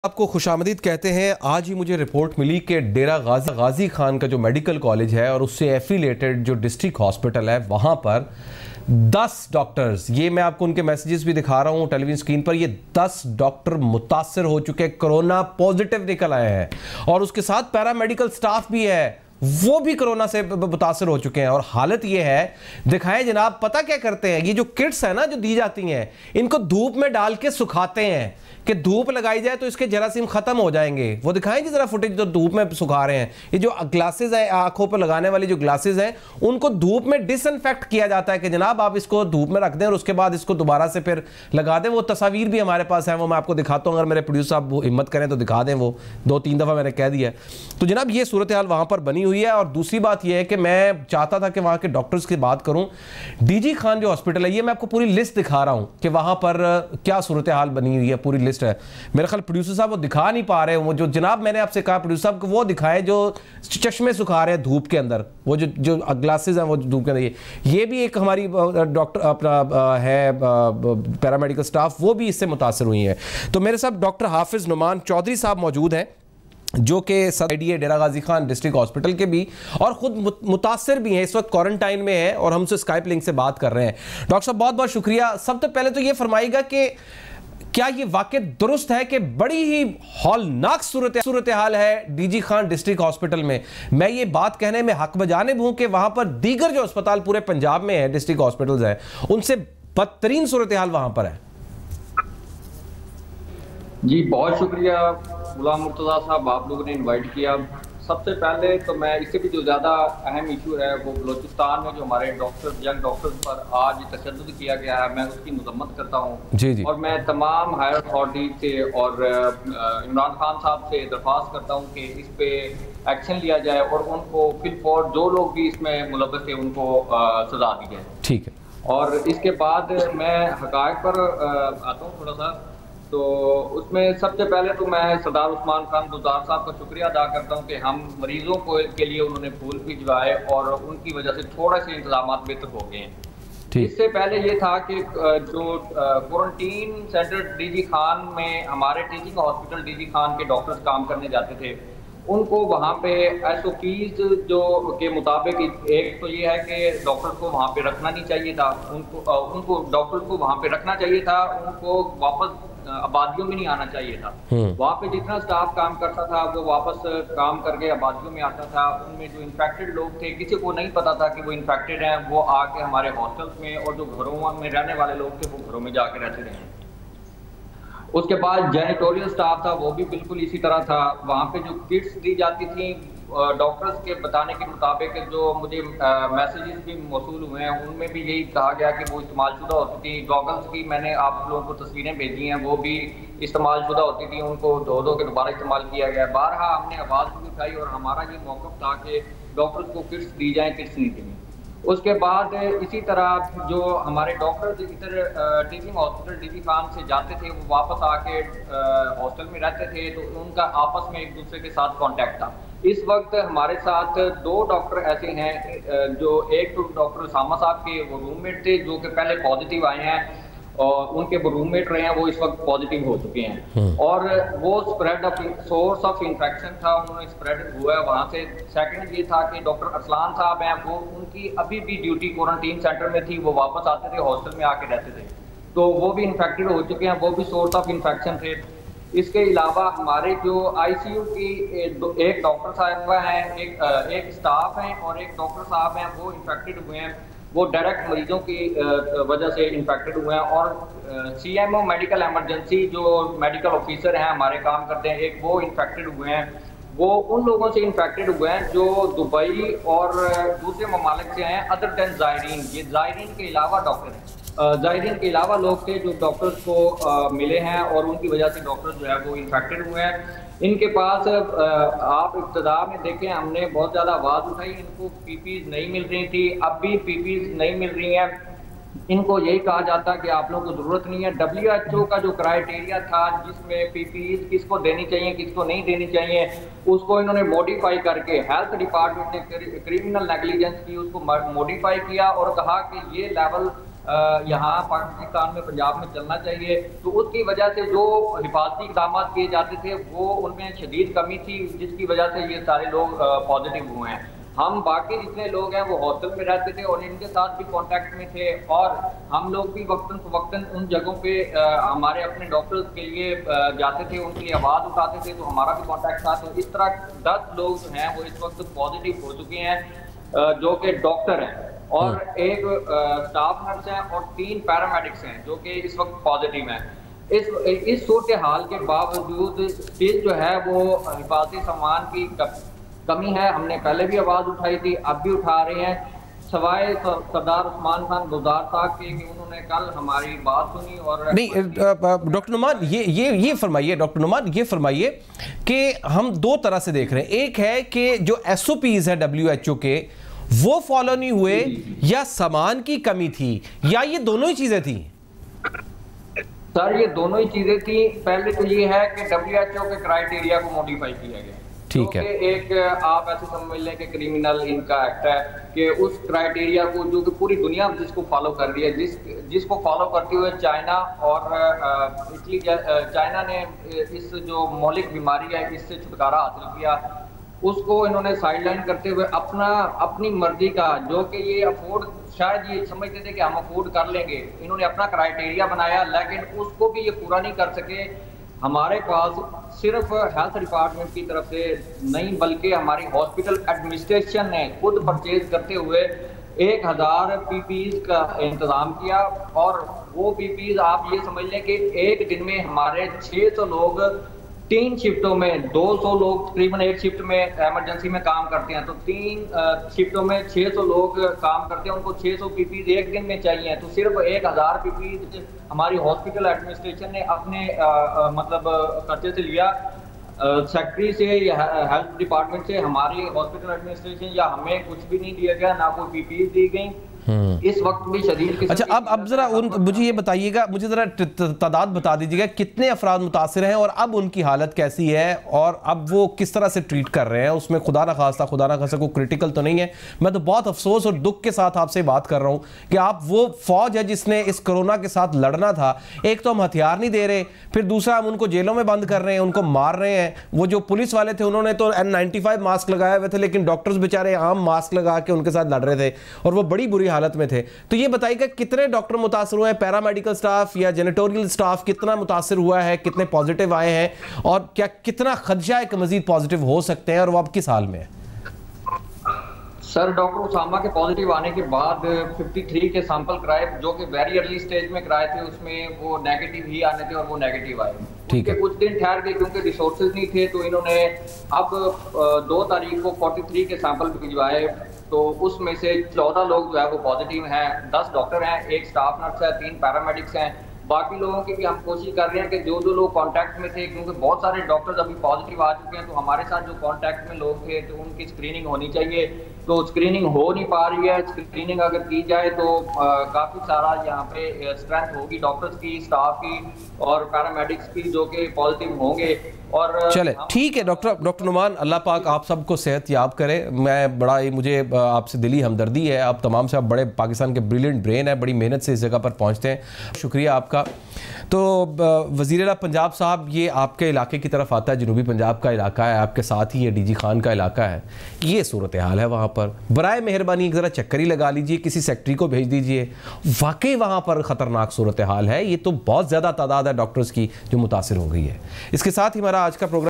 आपको खुशामदीद कहते हैं। आज ही मुझे रिपोर्ट मिली कि डेरा गाजी खान का जो मेडिकल कॉलेज है और उससे एफिलेटेड जो डिस्ट्रिक्ट हॉस्पिटल है वहाँ पर 10 डॉक्टर्स, ये मैं आपको उनके मैसेजेस भी दिखा रहा हूँ टेलीविजन स्क्रीन पर, ये 10 डॉक्टर मुतासर हो चुके हैं, कोरोना पॉजिटिव निकल आए हैं और उसके साथ पैरामेडिकल स्टाफ भी है, वो भी कोरोना से मुतासर हो चुके हैं। और हालत ये है, दिखाएं जनाब, पता क्या करते हैं, ये जो किट्स है ना जो दी जाती हैं, इनको धूप में डाल के सुखाते हैं कि धूप लगाई जाए तो इसके जरासीम खत्म हो जाएंगे। वो दिखाएं जी जरा फुटेज जो धूप में सुखा रहे हैं। ये जो ग्लासेस है, आंखों पर लगाने वाली जो ग्लासेस हैं, उनको धूप में डिसइंफेक्ट किया जाता है कि जनाब आप इसको धूप में रख दें और उसके बाद इसको दोबारा से फिर लगा दें। वो तस्वीर भी हमारे पास है, वो मैं आपको दिखाता हूँ, अगर मेरे प्रोड्यूसर साहब हिम्मत करें तो दिखा दें। वो 2-3 दफ़ा मैंने कह दिया। तो जनाब ये सूरत हाल वहाँ पर बनी हुई है। और दूसरी बात यह है कि मैं चाहता था कि वहाँ के डॉक्टर्स की बात करूँ। डीजी खान जो हॉस्पिटल है, ये मैं आपको पूरी लिस्ट दिखा रहा हूँ कि वहाँ पर क्या सूरत हाल बनी हुई है, पूरी लिस्ट है। मेरे ख्याल प्रोड्यूसर साहब वो दिखा नहीं पा रहे, वो जो जनाब मैंने आपसे कहा प्रोड्यूसर साहब को वो दिखाए जो चश्मे सुखा रहे हैं धूप के अंदर, वो जो ग्लासेस हैं वो धूप के अंदर। ये भी एक हमारी डॉक्टर अपना है पैरामेडिकल स्टाफ, वो भी इससे मुतासर हुई है। तो मेरे साथ डॉक्टर हाफिज नुमान चौधरी साहब मौजूद हैं जो कि सदर डेरा गाजी खान डिस्ट्रिक्ट हॉस्पिटल के भी और ख़ुद मुतासर भी हैं, इस वक्त क्वारंटाइन में हैं और हमसे स्काइप लिंक से बात कर रहे हैं। डॉक्टर साहब बहुत बहुत शुक्रिया। सबसे पहले तो ये फरमाइएगा कि क्या ये वाकई दुरुस्त है कि बड़ी ही हौलनाक सूरत हाल है डीजी खान डिस्ट्रिक्ट हॉस्पिटल में? मैं ये बात कहने में हक बजानिब हूं कि वहां पर दीगर जो अस्पताल पूरे पंजाब में है, डिस्ट्रिक्ट हॉस्पिटल्स है, उनसे बदतरीन सूरत हाल वहां पर है। जी बहुत शुक्रिया गुलाम मुर्तज़ा साहब, आप लोगों ने इनवाइट किया। सबसे पहले तो मैं इससे भी जो ज़्यादा अहम इशू है वो बलोचिस्तान में जो हमारे डॉक्टर यंग डॉक्टर्स पर आज तशद्दुद किया गया है, मैं उसकी मजम्मत करता हूँ। जी जी। और मैं तमाम हायर अथॉरिटी से और इमरान खान साहब से दरख्वास्त करता हूँ कि इस पे एक्शन लिया जाए और उनको फिलफौर जो लोग भी इसमें मुलव्वस थे उनको सजा दी जाए। ठीक है। और इसके बाद मैं हक़ाइक़ पर आता हूँ थोड़ा सा। तो उसमें सबसे पहले तो मैं सरदार उस्मान खान गुलजार साहब का शुक्रिया अदा करता हूँ कि हम मरीजों को के लिए उन्होंने फूल भिजवाए और उनकी वजह से थोड़े से इंतजाम बेहतर हो गए हैं। इससे पहले ये था कि जो क्वारंटीन सेंटर डीजी खान में हमारे टीचिंग हॉस्पिटल डीजी खान के डॉक्टर्स काम करने जाते थे, उनको वहाँ पे SOPs जो के मुताबिक एक तो ये है कि डॉक्टर को वहाँ पे रखना नहीं चाहिए था, उनको डॉक्टर को वहाँ पे रखना चाहिए था, उनको वापस आबादियों में नहीं आना चाहिए था। वहाँ पे जितना स्टाफ काम करता था वो वापस काम करके आबादियों में आता था। उनमें जो इन्फेक्टेड लोग थे, किसी को नहीं पता था कि वो इन्फेक्टेड हैं, वो आके हमारे हॉस्टल्स में, और जो घरों में रहने वाले लोग थे वो घरों में जाके रहते रहे। उसके बाद जैनिटोरियल स्टाफ था, वो भी बिल्कुल इसी तरह था। वहाँ पे जो किट्स दी जाती थी डॉक्टर्स के बताने के मुताबिक, जो मुझे मैसेजेस भी मौसूल हुए हैं उनमें भी यही कहा गया कि वो इस्तेमालशुदा होती थी। गॉगल्स की मैंने आप लोगों को तस्वीरें भेजी हैं, वो भी इस्तेमालशुदा होती थी, उनको धो के दोबारा इस्तेमाल किया गया। बारहा हमने आवाज़ भी उठाई और हमारा ये मौक़िफ़ था कि डॉक्टर्स को किट्स दी जाएँ, किट्स नहीं दी। उसके बाद इसी तरह जो हमारे डॉक्टर इधर टीचिंग हॉस्पिटल डीजी खान से जाते थे, वो वापस आके हॉस्टल में रहते थे, तो उनका आपस में एक दूसरे के साथ कांटेक्ट था। इस वक्त हमारे साथ 2 डॉक्टर ऐसे हैं जो, एक तो डॉक्टर उसामा साहब के वो रूममेट थे जो कि पहले पॉजिटिव आए हैं और उनके वो रूममेट रहे हैं, वो इस वक्त पॉजिटिव हो चुके हैं और वो spread of source of infection था, उन्होंने स्प्रेड हुआ है वहाँ से। सेकंड ये था कि डॉक्टर अरसलान साहब हैं, वो उनकी अभी भी ड्यूटी क्वारंटीन सेंटर में थी, वो वापस आते थे, हॉस्टल में आके रहते थे, तो वो भी इन्फेक्टेड हो चुके हैं, वो भी सोर्स ऑफ इन्फेक्शन थे। इसके अलावा हमारे जो ICU की एक डॉक्टर साहब हैं, एक स्टाफ हैं और एक डॉक्टर साहब हैं, वो इन्फेक्टेड हुए हैं, वो डायरेक्ट मरीजों की वजह से इन्फेक्टेड हुए हैं। और CMO मेडिकल एमरजेंसी जो मेडिकल ऑफिसर हैं हमारे काम करते हैं, एक वो इन्फेक्टेड हुए हैं। वो उन लोगों से इन्फेक्टेड हुए हैं जो दुबई और दूसरे ममालिक से हैं, अदर देन ज़ायरीन। ये ज़ायरीन के अलावा डॉक्टर हैं, ज़ायरीन के अलावा लोग थे जो डॉक्टर्स को मिले हैं और उनकी वजह से डॉक्टर जो है वो इन्फेक्टेड हुए हैं। इनके पास आप इब्तदा में देखें, हमने बहुत ज़्यादा आवाज़ उठाई, इनको PPEs नहीं मिल रही थी, अब भी PPEs नहीं मिल रही हैं। इनको यही कहा जाता कि आप लोगों को ज़रूरत नहीं है। WHO का जो क्राइटेरिया था जिसमें PPEs किसको देनी चाहिए किसको नहीं देनी चाहिए, उसको इन्होंने मॉडिफाई करके, हेल्थ डिपार्टमेंट ने क्रिमिनल नेग्लिजेंस की उसको मॉडिफाई किया और कहा कि ये लेवल यहाँ पाकिस्तान में, पंजाब में चलना चाहिए। तो उसकी वजह से जो हिफाजती इक़दाम किए जाते थे वो उनमें शदीद कमी थी, जिसकी वजह से ये सारे लोग पॉजिटिव हुए हैं। हम बाकी जितने लोग हैं वो हॉस्टल में रहते थे और इनके साथ भी कांटेक्ट में थे, और हम लोग भी वक्तन फवक्तन उन जगहों पे हमारे अपने डॉक्टर्स के लिए जाते थे, उनकी आवाज़ उठाते थे, तो हमारा भी कांटेक्ट था। तो इस तरह 10 लोग जो हैं वो इस वक्त पॉजिटिव हो चुके हैं, जो कि डॉक्टर हैं, और एक स्टाफ नर्स हैं और 3 पैरामेडिक्स हैं जो कि इस वक्त पॉजिटिव हैं। इस सूरत हाल के बावजूद स्टिल जो है वो हिफाजती सामान की कमी है। हमने पहले भी आवाज़ उठाई थी, अब भी उठा रहे हैं, सवाए सरदार उस्मान खान गुलजार साहब के कि उन्होंने कल हमारी बात सुनी। और नहीं डॉक्टर नुमान, ये फरमाइए, डॉक्टर नुमान ये फरमाइए कि हम 2 तरह से देख रहे हैं। एक है कि जो SOPs है WHO के वो फॉलो नहीं हुए, या सामान की कमी थी, या ये दोनों ही चीजें थी? सर ये दोनों ही चीजें थी। पहले तो ये है कि WHO के क्राइटेरिया को मॉडिफाई किया गया, ठीक है। एक आप ऐसे समझ लें कि क्रिमिनल इनका एक्ट है कि उस क्राइटेरिया को जो कि पूरी दुनिया जिसको फॉलो कर रही है, जिसको फॉलो करते हुए चाइना और इटली, चाइना ने इस जो मौलिक बीमारी है इससे छुटकारा हासिल किया, उसको इन्होंने साइडलाइन करते हुए अपनी मर्जी का, जो कि ये अफोर्ड, शायद ये समझते थे कि हम अफोर्ड कर लेंगे, इन्होंने अपना क्राइटेरिया बनाया, लेकिन उसको भी ये पूरा नहीं कर सके। हमारे पास सिर्फ हेल्थ डिपार्टमेंट की तरफ से नहीं बल्कि हमारी हॉस्पिटल एडमिनिस्ट्रेशन ने खुद परचेज करते हुए 1000 PPEs का इंतज़ाम किया, और वो PPEs आप ये समझ लें कि एक दिन में हमारे 600 लोग 3 शिफ्टों में, 200 लोग तकरीबन एक शिफ्ट में इमरजेंसी में काम करते हैं, तो 3 शिफ्टों में 600 लोग काम करते हैं, उनको 600 PPEs एक दिन में चाहिए। तो सिर्फ 1000 PPEs हमारी हॉस्पिटल एडमिनिस्ट्रेशन ने अपने मतलब खर्चे से लिया, सेक्रेटरी से या हेल्थ डिपार्टमेंट से हमारी हॉस्पिटल एडमिनिस्ट्रेशन या हमें कुछ भी नहीं दिया गया, ना कोई PPEs दी गई। इस वक्त भी शदीद। अच्छा, अब जरा मुझे ये बताइएगा, मुझे जरा तादाद बता दीजिएगा कितने अफराद मुतासिर हैं और अब उनकी हालत कैसी है और अब वो किस तरह से ट्रीट कर रहे हैं। उसमें खुदा ना खास्ता कोई क्रिटिकल तो नहीं है। मैं तो बहुत अफसोस और दुख के साथ आपसे बात कर रहा हूँ कि आप वो फौज है जिसने इस कोरोना के साथ लड़ना था। एक तो हम हथियार नहीं दे रहे, फिर दूसरा हम उनको जेलों में बंद कर रहे हैं, उनको मार रहे हैं। वो जो पुलिस वाले थे उन्होंने तो N95 मास्क लगाए हुए थे, लेकिन डॉक्टर्स बेचारे आम मास्क लगा के उनके साथ लड़ रहे थे और वो बड़ी बुरी हालत में थे। तो ये बताइएगा कितने डॉक्टर मुतासर हुए हैं, पैरामेडिकल स्टाफ या जेनेटोरियल स्टाफ कितना मुतासर हुआ है, कितने पॉजिटिव आए हैं और क्या कितना खदशा है कि मजीद पॉजिटिव हो सकते हैं और वो अब किस हाल में है? सर डॉक्टर उसामा के पॉजिटिव आने के बाद 53 के सैंपल कराए, जो कि वेरी अर्ली स्टेज में कराए थे, उसमें वो नेगेटिव ही आने थे और वो नेगेटिव आए। ठीक है, कुछ दिन ठहर गए क्योंकि रिसोर्सेज नहीं थे, तो इन्होंने अब 2 तारीख को 43 के सैंपल भिजवाए। तो उसमें से 14 लोग जो है वो पॉजिटिव हैं, 10 डॉक्टर हैं, 1 स्टाफ नर्स है, 3 पैरामेडिक्स हैं। बाकी लोगों की भी हम कोशिश कर रहे हैं कि जो लोग कांटेक्ट में थे, क्योंकि बहुत सारे डॉक्टर्स अभी पॉजिटिव आ चुके हैं, तो हमारे साथ जो कांटेक्ट में लोग थे तो उनकी स्क्रीनिंग होनी चाहिए। तो स्क्रीनिंग हो नहीं पा रही है। स्क्रीनिंग अगर की जाए तो काफ़ी सारा यहाँ पे स्ट्रेंथ होगी डॉक्टर्स की, स्टाफ की और पैरामेडिक्स की, जो कि पॉजिटिव होंगे। और चले ठीक है डॉक्टर नुमान, अल्लाह पाक आप सबको सेहत याब करे। मैं बड़ा ही मुझे आपसे दिली हमदर्दी है, आप तमाम से, आप बड़े पाकिस्तान के ब्रिलियंट ब्रेन है, बड़ी मेहनत से इस जगह पर पहुँचते हैं, शुक्रिया आपका। तो वज़ीर-ए-आला पंजाब साहब, ये आपके इलाके की तरफ आता है, जनूबी पंजाब का इलाका है, आपके साथ ही ये DG खान का इलाका है। ये सूरत हाल है वहाँ पर, बराए मेहरबानी एक ज़रा चक्कर ही लगा लीजिए, किसी सेक्रेटरी को भेज दीजिए। वाकई वहाँ पर ख़तरनाक सूरत हाल है। ये तो बहुत ज़्यादा तादाद है डॉक्टर्स की जो मुतासिर हो गई है। इसके साथ ही हमारा आज का प्रोग्राम